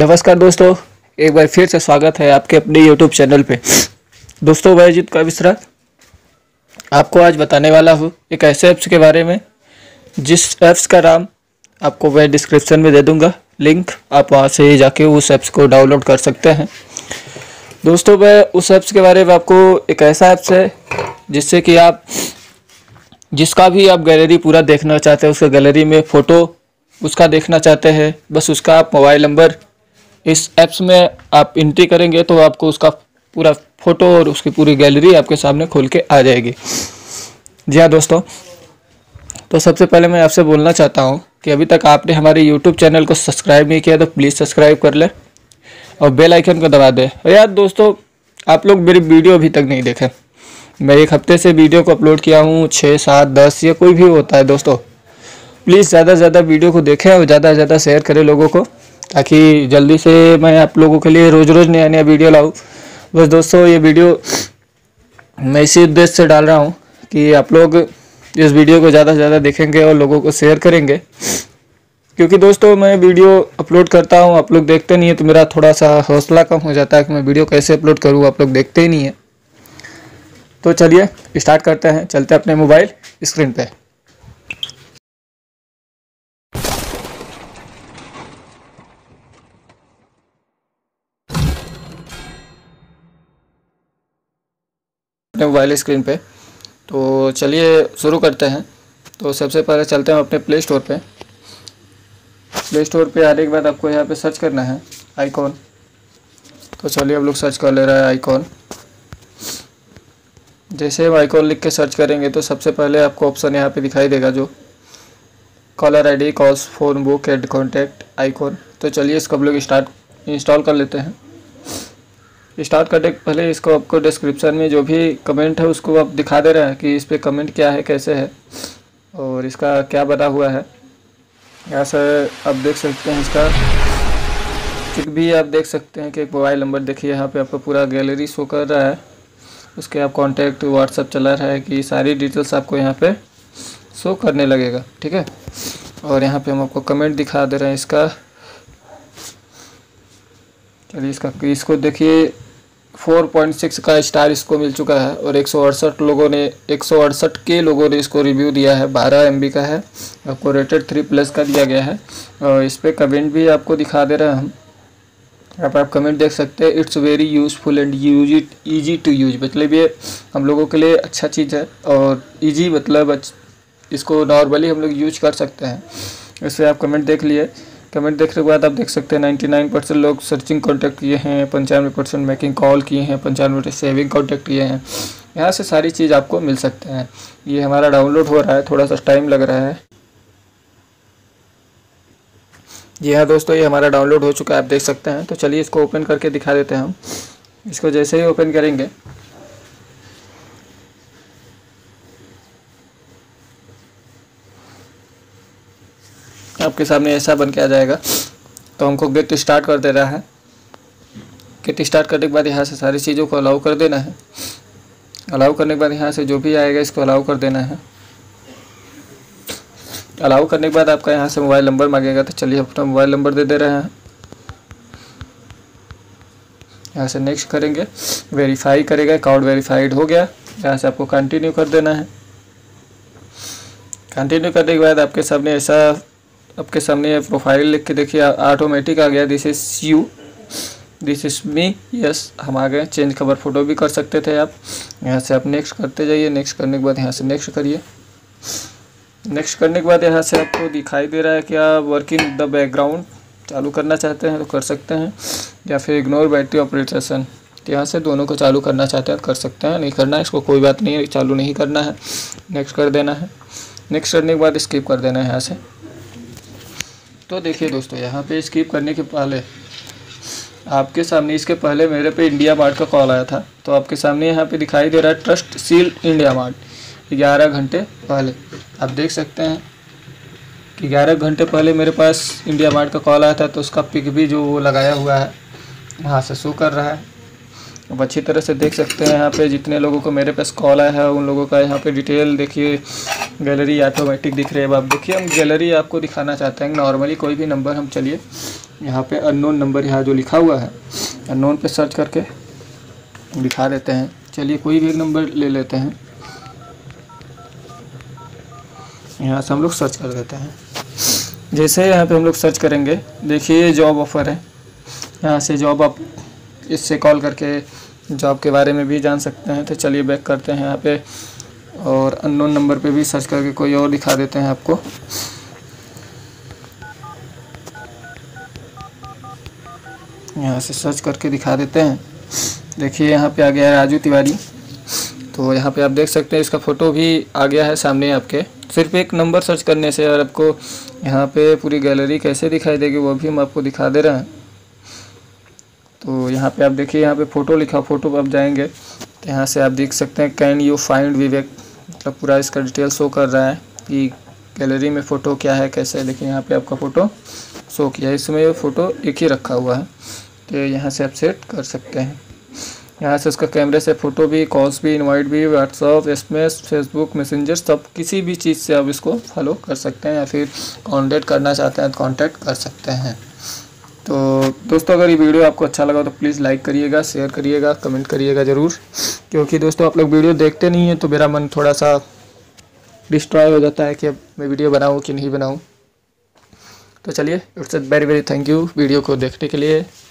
नमस्कार दोस्तों, एक बार फिर से स्वागत है आपके अपने YouTube चैनल पे। दोस्तों, मैं अजीत काविसरा आपको आज बताने वाला हूँ एक ऐसे ऐप्स के बारे में जिस ऐप्स का नाम आपको मैं डिस्क्रिप्शन में दे दूँगा लिंक। आप वहाँ से जाके उस ऐप्स को डाउनलोड कर सकते हैं। दोस्तों, मैं उस ऐप्स के बारे में आपको एक ऐसा ऐप्स है जिससे कि आप जिसका भी आप गैलरी पूरा देखना चाहते हैं, उसका गैलरी में फ़ोटो उसका देखना चाहते हैं, बस उसका आप मोबाइल नंबर इस ऐप्स में आप एंट्री करेंगे तो आपको उसका पूरा फ़ोटो और उसकी पूरी गैलरी आपके सामने खोल के आ जाएगी। जी हाँ दोस्तों, तो सबसे पहले मैं आपसे बोलना चाहता हूँ कि अभी तक आपने हमारे YouTube चैनल को सब्सक्राइब नहीं किया तो प्लीज़ सब्सक्राइब कर लें और बेल आइकन को दबा दें। और यार दोस्तों, आप लोग मेरी वीडियो अभी तक नहीं देखें। मैं एक हफ्ते से वीडियो को अपलोड किया हूँ, 6, 7, 10 या कोई भी होता है। दोस्तों प्लीज़ ज़्यादा से ज़्यादा वीडियो को देखें और ज़्यादा से ज़्यादा शेयर करें लोगों को, ताकि जल्दी से मैं आप लोगों के लिए रोज़ रोज़ नया नया वीडियो लाऊं। बस दोस्तों, ये वीडियो मैं इसी उद्देश्य से डाल रहा हूँ कि आप लोग इस वीडियो को ज़्यादा से ज़्यादा देखेंगे और लोगों को शेयर करेंगे, क्योंकि दोस्तों मैं वीडियो अपलोड करता हूँ, आप लोग देखते नहीं है तो मेरा थोड़ा सा हौसला कम हो जाता है कि मैं वीडियो कैसे अपलोड करूँ, आप लोग देखते ही नहीं है। तो चलिए स्टार्ट करते हैं, चलते हैं अपने मोबाइल स्क्रीन पे। अपने मोबाइल स्क्रीन पे तो चलिए शुरू करते हैं। तो सबसे पहले चलते हैं अपने प्ले स्टोर पे। प्ले स्टोर पे आने के बाद आपको यहाँ पे सर्च करना है आइकॉन। तो चलिए हम लोग सर्च कर ले रहा है आइकॉन। जैसे हम आइकॉन लिख के सर्च करेंगे तो सबसे पहले आपको ऑप्शन यहाँ पे दिखाई देगा जो caller ID, calls, phone book, add contact, icon. तो चलिए इसको हम लोग इंस्टॉल कर लेते हैं। स्टार्ट करने के पहले इसको आपको डिस्क्रिप्शन में जो भी कमेंट है उसको आप दिखा दे रहे हैं कि इस पर कमेंट क्या है, कैसे है और इसका क्या बना हुआ है। यहाँ से आप देख सकते हैं इसका पिक भी आप देख सकते हैं कि एक मोबाइल नंबर देखिए यहाँ पे आपको पूरा गैलरी शो कर रहा है। उसके आप कॉन्टैक्ट, व्हाट्सअप चला रहा है कि सारी डिटेल्स आपको यहाँ पे शो करने लगेगा। ठीक है, और यहाँ पे हम आपको कमेंट दिखा दे रहे हैं इसका। चलिए इसको देखिए 4.6 का स्टार इसको मिल चुका है और 168 के लोगों ने इसको रिव्यू दिया है। 12 MB का है, आपको रेटेड 3+ का दिया गया है। और इस पर कमेंट भी आपको दिखा दे रहे हैं हम। यहाँ पर आप कमेंट देख सकते हैं, it's very useful and easy to use. मतलब ये हम लोगों के लिए अच्छा चीज़ है और ईजी मतलब इसको नॉर्मली हम लोग यूज कर सकते हैं। इससे आप कमेंट देख लिए। कमेंट देखने के बाद आप देख सकते हैं 99% लोग सर्चिंग कॉन्टैक्ट किए हैं, 95% मेकिंग कॉल किए हैं, 95% सेविंग कॉन्टैक्ट किए हैं। यहाँ से सारी चीज़ आपको मिल सकते हैं। ये हमारा डाउनलोड हो रहा है, थोड़ा सा टाइम लग रहा है। जी हाँ दोस्तों, ये हमारा डाउनलोड हो चुका है, आप देख सकते हैं। तो चलिए इसको ओपन करके दिखा देते हैं हम। इसको जैसे ही ओपन करेंगे आपके सामने ऐसा बन के आ जाएगा। तो हमको गेट स्टार्ट कर दे रहा है। गेट स्टार्ट करने के बाद यहाँ से सारी चीज़ों को अलाउ कर देना है। अलाउ करने के बाद यहाँ से जो भी आएगा इसको अलाउ कर देना है। अलाउ करने के बाद आपका यहाँ से मोबाइल नंबर मांगेगा, तो चलिए अपना मोबाइल नंबर दे रहे हैं। यहाँ से नेक्स्ट करेंगे, वेरीफाई करेगा, अकाउंट वेरीफाइड हो गया। यहाँ से आपको कंटिन्यू कर देना है। कंटिन्यू करने के बाद आपके सामने प्रोफाइल लिख के देखिए ऑटोमेटिक आ गया, this is you, this is me. Yes, हम आ गए। चेंज कवर फोटो भी कर सकते थे आप। यहाँ से आप नेक्स्ट करते जाइए। नेक्स्ट करने के बाद यहाँ से नेक्स्ट करिए। नेक्स्ट करने के बाद यहाँ से आपको दिखाई दे रहा है कि आप वर्किंग द बैकग्राउंड चालू करना चाहते हैं तो कर सकते हैं, या फिर इग्नोर बैटरी ऑपरेशन, तो यहाँ से दोनों को चालू करना चाहते हैं कर सकते हैं। नहीं करना है इसको कोई बात नहीं है, चालू नहीं करना है, नेक्स्ट कर देना है। नेक्स्ट करने के बाद स्किप कर देना है यहाँ से। तो देखिए दोस्तों, यहाँ पे स्किप करने के पहले आपके सामने, इसके पहले मेरे पे इंडिया मार्ट का कॉल आया था। तो आपके सामने यहाँ पे दिखाई दे रहा है ट्रस्ट सील इंडिया मार्ट। 11 घंटे पहले आप देख सकते हैं कि 11 घंटे पहले मेरे पास इंडिया मार्ट का कॉल आया था। तो उसका पिक भी जो वो लगाया हुआ है वहाँ से शो कर रहा है। अब अच्छी तरह से देख सकते हैं यहाँ पे जितने लोगों को मेरे पास कॉल आया है उन लोगों का यहाँ पे डिटेल देखिए, गैलरी ऑटोमेटिक दिख रही है। अब आप देखिए, हम गैलरी आपको दिखाना चाहते हैं नॉर्मली कोई भी नंबर हम चलिए यहाँ पे अननोन नंबर यहाँ जो लिखा हुआ है अननोन पे सर्च करके दिखा देते हैं। चलिए कोई भी एक नंबर ले लेते हैं, यहाँ से हम लोग सर्च कर देते हैं। जैसे यहाँ पे हम लोग सर्च करेंगे, देखिए ये जॉब ऑफ़र है, यहाँ से जॉब आप इससे कॉल करके जॉब के बारे में भी जान सकते हैं। तो चलिए बैक करते हैं यहाँ पे और अननोन नंबर पे भी सर्च करके कोई और दिखा देते हैं आपको। यहाँ से सर्च करके दिखा देते हैं। देखिए यहाँ पे आ गया है राजू तिवारी। तो यहाँ पे आप देख सकते हैं इसका फ़ोटो भी आ गया है सामने आपके। सिर्फ एक नंबर सर्च करने से और आपको यहाँ पे पूरी गैलरी कैसे दिखाई देगी वो भी हम आपको दिखा दे रहे हैं। तो यहाँ पे आप देखिए, यहाँ पे फ़ोटो लिखा, फ़ोटो पर आप जाएंगे तो यहाँ से आप देख सकते हैं कैन यू फाइंड विवेक, मतलब पूरा इसका डिटेल शो कर रहा है कि गैलरी में फ़ोटो क्या है कैसे है। देखिए यहाँ पे आपका फ़ोटो शो किया, इसमें फ़ोटो एक ही रखा हुआ है। तो यहाँ से आप सेट कर सकते हैं। यहाँ से उसका कैमरे से फ़ोटो भी, कॉल्स भी, इनवाइट भी, व्हाट्सअप, एसएमएस, फेसबुक, मैसेंजर, सब किसी भी चीज़ से आप इसको फॉलो कर सकते हैं या फिर कांटेक्ट करना चाहते हैं तो कांटेक्ट कर सकते हैं। तो दोस्तों अगर ये वीडियो आपको अच्छा लगा तो प्लीज़ लाइक करिएगा, शेयर करिएगा, कमेंट करिएगा ज़रूर, क्योंकि दोस्तों आप लोग वीडियो देखते नहीं हैं तो मेरा मन थोड़ा सा डिस्ट्रॉय हो जाता है कि अब मैं वीडियो बनाऊँ कि नहीं बनाऊँ। तो चलिए, it's very very thank you वीडियो को देखने के लिए।